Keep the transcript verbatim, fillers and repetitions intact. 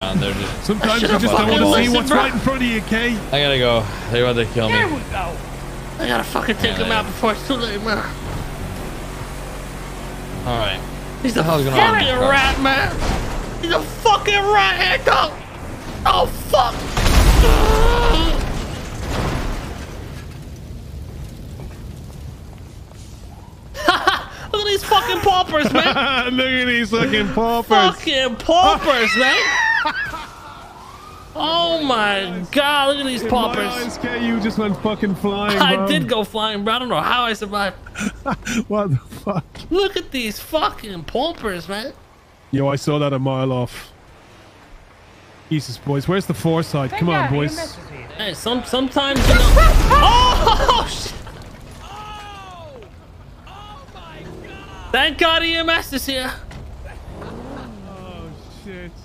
And they're just sometimes you just don't want to see what's right in front of you, Kay. I gotta go. They want to kill me. There we go. I gotta fucking take him out before it's too late, man. All right. He's a fucking rat, man. He's a fucking rat, Echo. Oh fuck. Look at these fucking paupers, man. Look at these fucking paupers. Fucking paupers, man. Oh my god, look at these paupers. My eyes, Kay, you just went fucking flying, I bro. did go flying, bro. I don't know how I survived. What the fuck? Look at these fucking paupers, man. Yo, I saw that a mile off. Jesus, boys. Where's the foresight? Come on, boys. Hey, some sometimes you know. Oh shit! Oh! Oh my god! Thank God E M S is here. Oh shit.